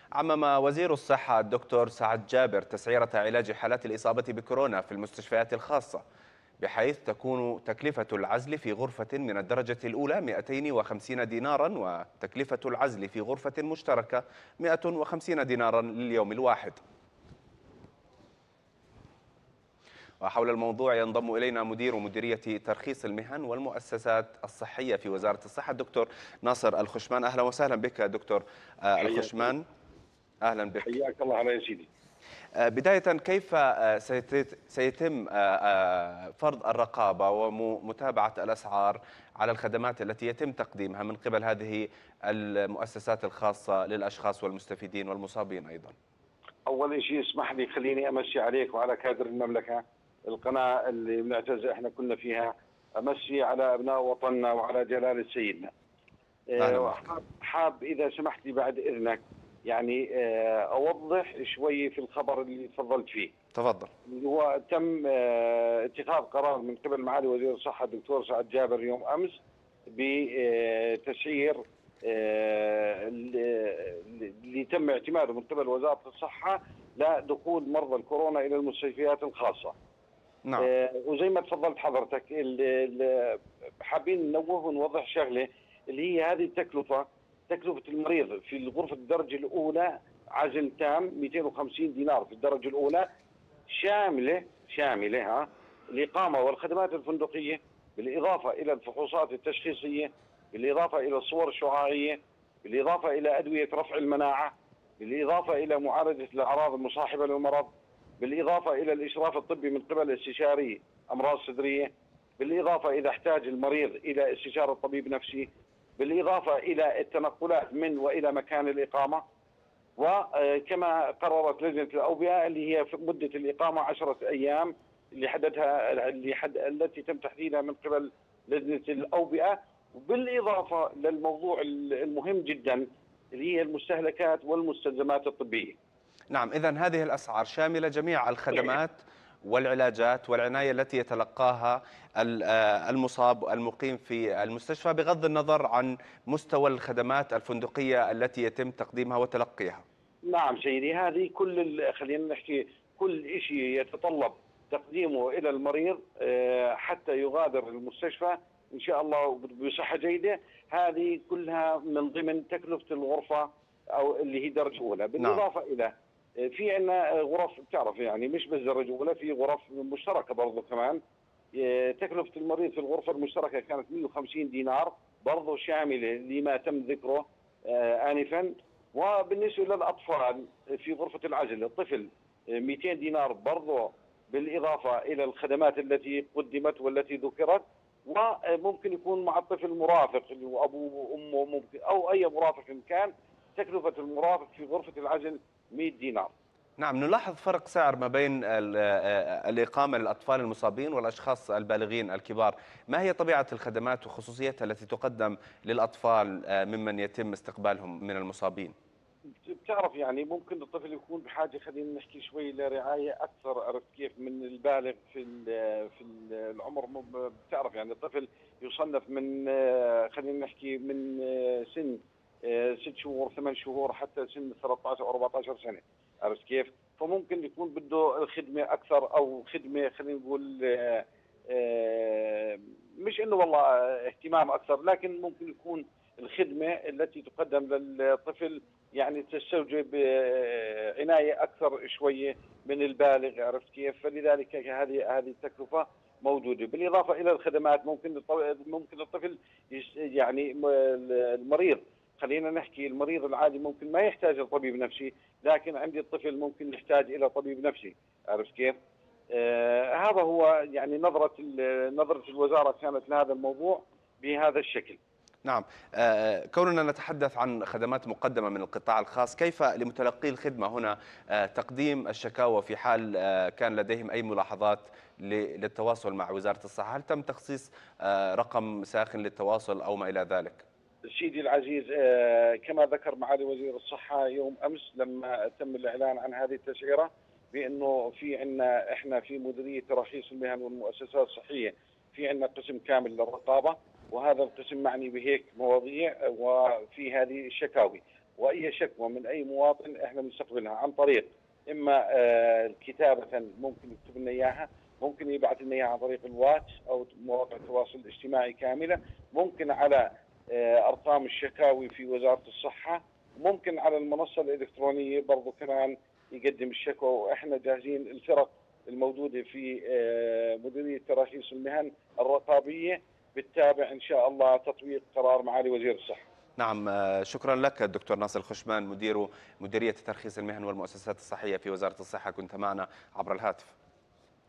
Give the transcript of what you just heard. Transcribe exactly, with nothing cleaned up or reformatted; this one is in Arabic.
عمم وزير الصحة الدكتور سعد جابر تسعيرة علاج حالات الإصابة بكورونا في المستشفيات الخاصة، بحيث تكون تكلفة العزل في غرفة من الدرجة الأولى مئتين وخمسين دينارا، وتكلفة العزل في غرفة مشتركة مئة وخمسين دينارا لليوم الواحد. وحول الموضوع ينضم إلينا مدير مديرية ترخيص المهن والمؤسسات الصحية في وزارة الصحة الدكتور ناصر الخشمان. أهلا وسهلا بك دكتور آه، حياك الله. الخشمان. أهلا بك. حياك الله على يا سيدي. آه، بداية، كيف آه، سيت- سيتم آه، آه، فرض الرقابة ومتابعة الأسعار على الخدمات التي يتم تقديمها من قبل هذه المؤسسات الخاصة للأشخاص والمستفيدين والمصابين أيضا؟ اول شيء اسمح لي خليني امسي عليك وعلى كادر المملكه، القناه اللي بنعتز احنا كنا فيها. امسي على ابناء وطننا وعلى جلاله سيدنا. أهلا آه، بك. حاب حاب اذا سمحت لي بعد اذنك، يعني آه، اوضح شوي في الخبر اللي تفضلت فيه. تفضل. اللي هو تم آه، اتخاذ قرار من قبل معالي وزير الصحه الدكتور سعد جابر يوم امس بتسعير آه، اللي تم اعتماده من قبل وزاره الصحه لدخول مرضى الكورونا الى المستشفيات الخاصه. نعم. آه، وزي ما تفضلت حضرتك، ال- ال- حابين ننوه ونوضح شغله، اللي هي هذه التكلفه، تكلفه المريض في غرفه الدرجه الاولى عزل تام مئتين وخمسين دينار في الدرجه الاولى، شامله شامله ها الاقامه والخدمات الفندقيه، بالاضافه الى الفحوصات التشخيصيه، بالاضافه الى الصور الشعاعيه، بالاضافه الى ادويه رفع المناعه، بالاضافه الى معالجه الاعراض المصاحبه للمرض، بالاضافه الى الاشراف الطبي من قبل استشاري امراض صدريه، بالاضافه اذا احتاج المريض الى استشاره طبيب نفسي، بالاضافه الى التنقلات من والى مكان الاقامه. وكما قررت لجنه الاوبئه اللي هي في مده الاقامه عشرة ايام اللي حددها اللي حد التي تم تحديدها من قبل لجنه الاوبئه، بالاضافه للموضوع المهم جدا اللي هي المستهلكات والمستلزمات الطبيه. نعم، إذن هذه الأسعار شاملة جميع الخدمات والعلاجات والعناية التي يتلقاها ال- آه، المصاب المقيم في المستشفى، بغض النظر عن مستوى الخدمات الفندقية التي يتم تقديمها وتلقيها. نعم سيدي، هذه كل ال- خلينا نحكي كل شيء يتطلب تقديمه الى المريض آه، حتى يغادر المستشفى ان شاء الله بصحه جيده، هذه كلها من ضمن تكلفه الغرفه او اللي هي درجه اولى. نعم. بالاضافه الى آه، في عندنا غرف، بتعرف يعني مش بس درجه اولى، في غرف مشتركه برضه كمان. آه، تكلفه المريض في الغرفه المشتركه كانت مئة وخمسين دينار، برضه شامله لما تم ذكره آه، انفا. وبالنسبه للاطفال في غرفه العزل، الطفل مئتين دينار برضه، بالاضافه الى الخدمات التي قدمت والتي ذكرت. وممكن يكون مع الطفل مرافق اللي هو ابوه وامه، ممكن او اي مرافق إن كان، تكلفه المرافق في غرفه العزل مئة دينار. نعم، نلاحظ فرق سعر ما بين ال- آه، الإقامة للأطفال المصابين والأشخاص البالغين الكبار. ما هي طبيعة الخدمات وخصوصيتها التي تقدم للأطفال آه، ممن يتم استقبالهم من المصابين؟ بتعرف يعني ممكن الطفل يكون بحاجه، خلينا نحكي شوي، لرعايه اكثر، عرفت كيف، من البالغ في ال- في ال- العمر. مو- بتعرف يعني الطفل يصنف من آه، خلينا نحكي من آه، سن آه، ست شهور ثمان شهور حتى سن ثلاثة عشر او أربعة عشر سنه، عرفت كيف؟ فممكن يكون بده خدمه اكثر، او خدمه خلينا نقول آه، آه، مش انه والله اهتمام اكثر، لكن ممكن يكون الخدمه التي تقدم للطفل يعني تستوجب آه، عنايه اكثر شويه من البالغ، عرفت كيف؟ فلذلك هذه هذه التكلفه موجوده. بالاضافه الى الخدمات، ممكن الط- ممكن الطفل يش- يعني م- المريض، خلينا نحكي المريض العادي ممكن ما يحتاج لطبيب نفسي، لكن عندي الطفل ممكن يحتاج الى طبيب نفسي، عرفت كيف؟ آه هذا هو يعني نظره ال- نظره الوزاره كانت لهذا الموضوع بهذا الشكل. نعم. آه، كوننا نتحدث عن خدمات مقدمة من القطاع الخاص، كيف لمتلقي الخدمة هنا آه، تقديم الشكاوى في حال آه، كان لديهم أي ملاحظات ل- للتواصل مع وزارة الصحة؟ هل تم تخصيص آه، رقم ساخن للتواصل أو ما إلى ذلك؟ سيدي العزيز، آه، كما ذكر معالي وزير الصحة يوم أمس لما تم الإعلان عن هذه التسعيرة، بأنه في عندنا إحنا في مديرية تراخيص المهن والمؤسسات الصحية في عندنا قسم كامل للرقابة، وهذا القسم معني بهيك مواضيع وفي هذه الشكاوي. واي شكوى من اي مواطن احنا بنستقبلها عن طريق اما كتابه، ممكن يكتب لنا اياها، ممكن يبعث لنا اياها عن طريق الواتس او مواقع التواصل الاجتماعي كامله، ممكن على ارقام الشكاوي في وزاره الصحه، ممكن على المنصه الالكترونيه برضه كمان يقدم الشكوى. واحنا جاهزين، الفرق الموجوده في مديريه تراخيص المهن الرقابيه بتتابع ان شاء الله تطبيق قرار معالي وزير الصحه. نعم، شكرا لك الدكتور ناصر الخشمان، مدير مديرية ترخيص المهن والمؤسسات الصحية في وزارة الصحة، كنت معنا عبر الهاتف.